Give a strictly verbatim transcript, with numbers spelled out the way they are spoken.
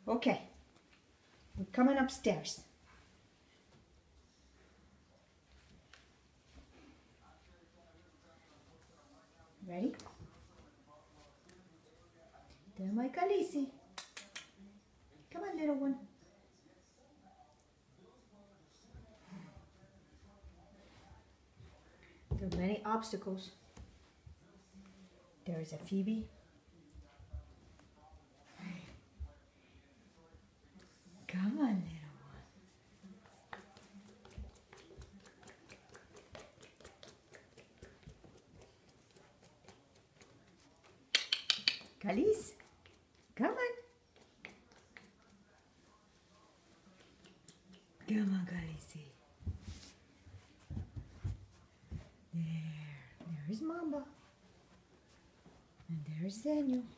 Okay, we're coming upstairs. Ready? There, my Khaleesi. Come on, little one. There are many obstacles. There is a Phoebe. Come on, little one. Khaleesi, come on. Come on, Khaleesi. There, there's Mamba. And there's Daniel.